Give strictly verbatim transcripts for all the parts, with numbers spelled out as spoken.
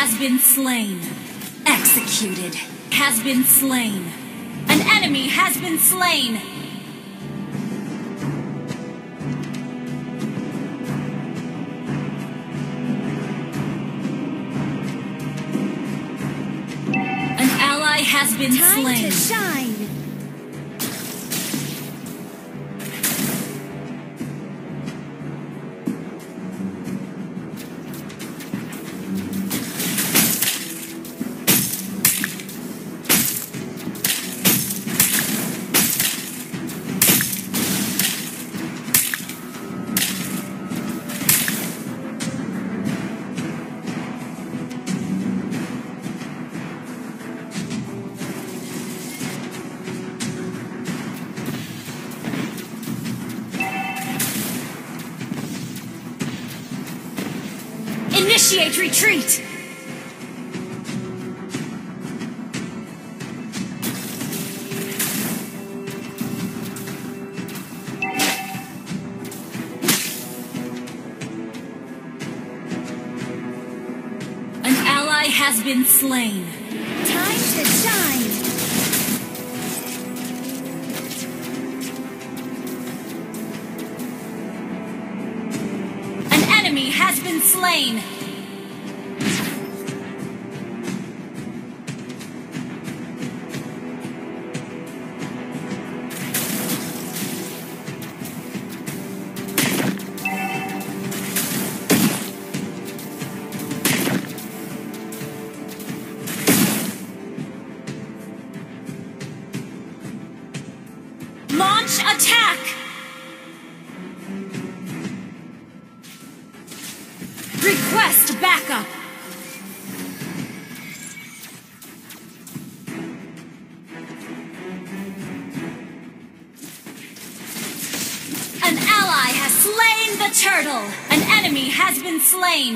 has been slain. Executed. Has been slain. An enemy has been slain. An ally has been Time slain. to shine. Initiate retreat! An ally has been slain. Time to shine. An enemy has been slain. Launch attack! Request backup! An ally has slain the turtle! An enemy has been slain!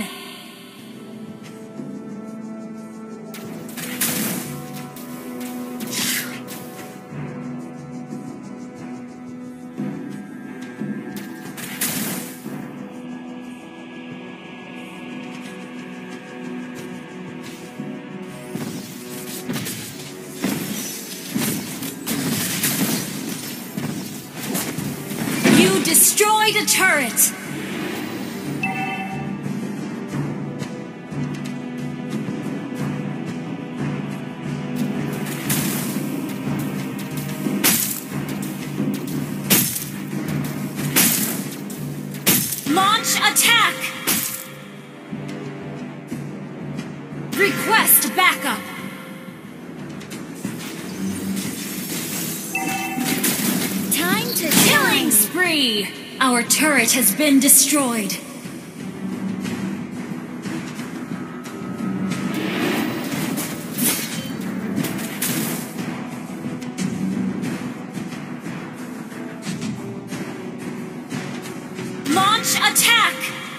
You destroyed a turret! Launch attack! Request backup! Time to Killing shine. spree! Our turret has been destroyed. Launch attack!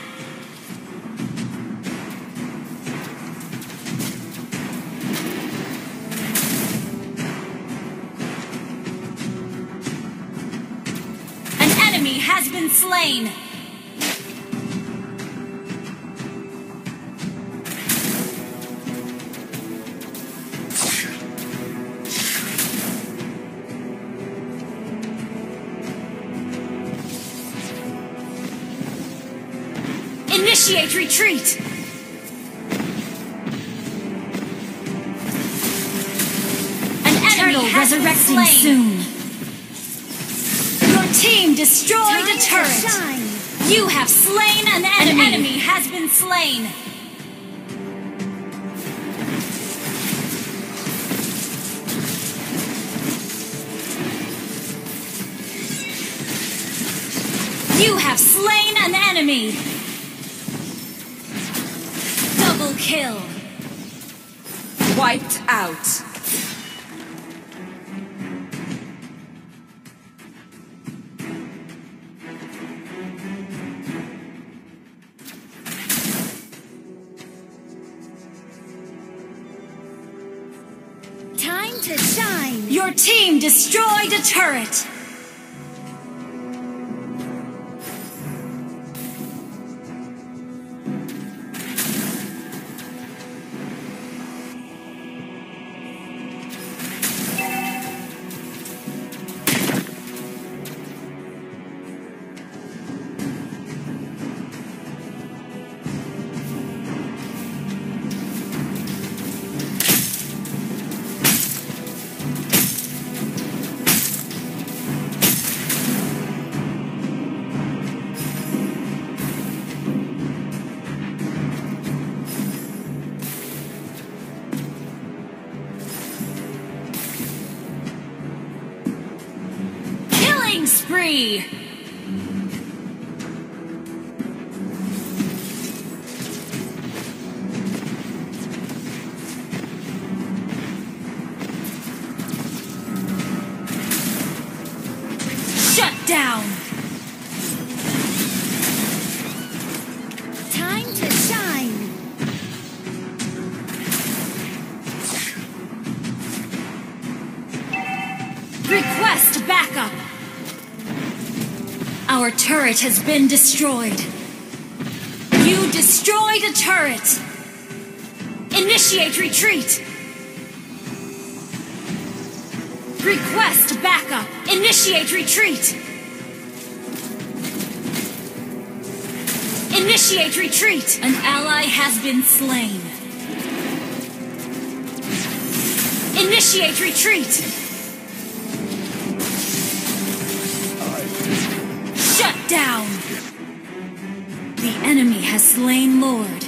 An enemy has been slain. Initiate retreat! An enemy Turtle has been resurrecting slain. soon. Your team destroyed Time a to turret. shine. You have slain an enemy. An enemy has been slain. You have slain an enemy. Double kill. Wiped out. Time to shine. Your team destroyed a turret. spree! Shut down! Time to shine. Request backup! Our turret has been destroyed. You destroyed a turret! Initiate retreat! Request backup! Initiate retreat! Initiate retreat! An ally has been slain. Initiate retreat! Shut down! The enemy has slain Lord.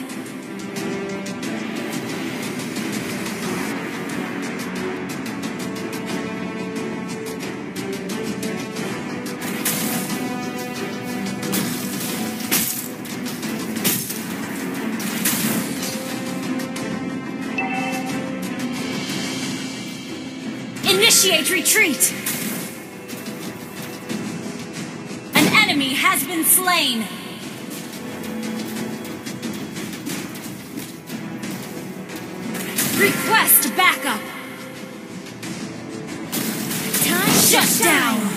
Initiate retreat! An enemy has been slain! Request backup! Time Shut to down! shine.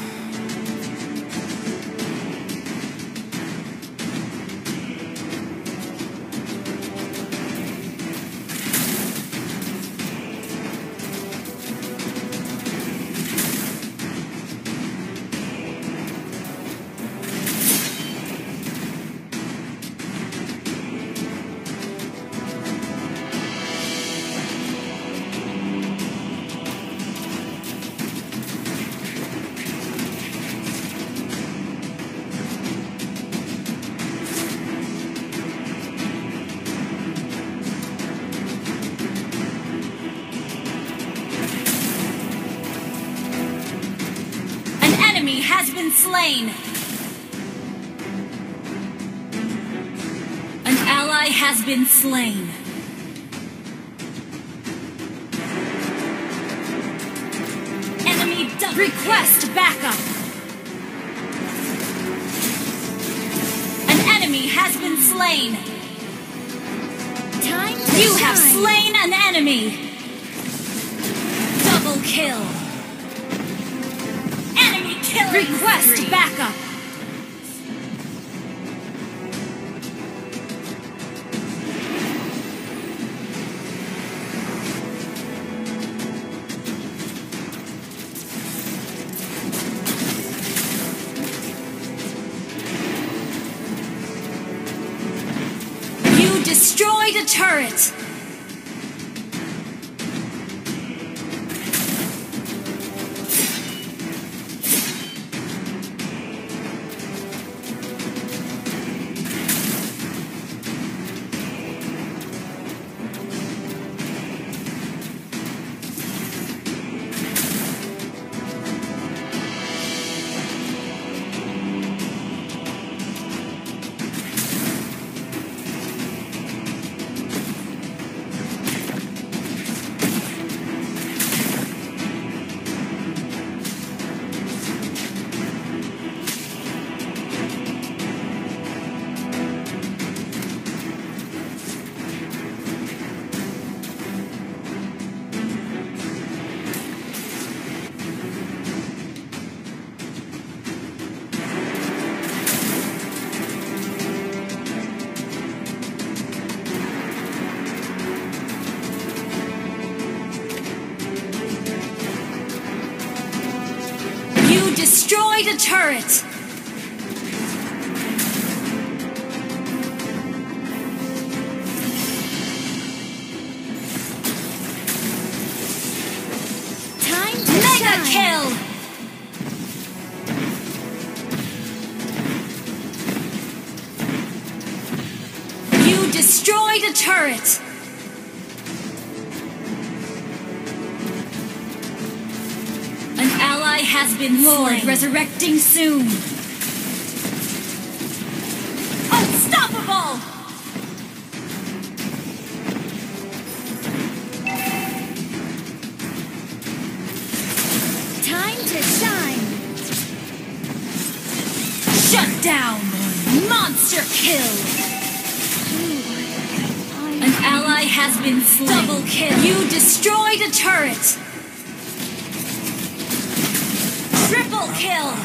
Enemy has been slain. An ally has been slain. Enemy double Request backup. An enemy has been slain. Time to You shine. have slain an enemy. Double kill. Enemy killing Request spree. Backup. You destroyed a turret. Destroyed a turret! Time to Mega shine. kill! You destroyed a turret! An ally has been Lord, slain. resurrecting soon. Unstoppable! Time to shine. Shut down! Monster kill! An ally has been slain. Double kill! You destroyed a turret! Triple kill!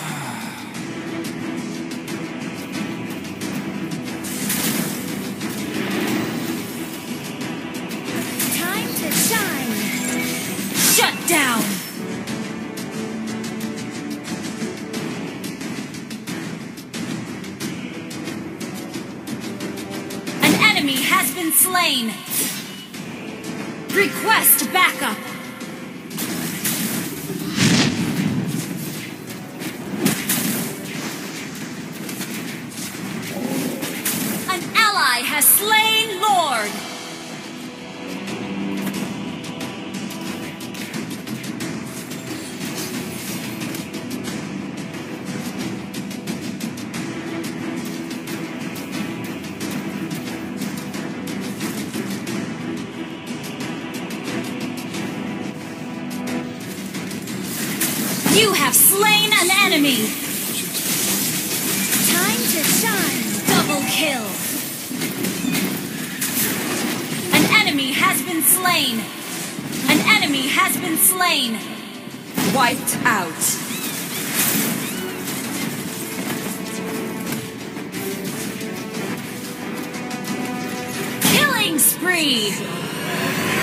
Time to shine. Shut down! An enemy has been slain! Request backup! An ally has slain Lord! You have slain an enemy! Time to shine. Double kill! An enemy has been slain! An enemy has been slain! Wiped out. Killing spree!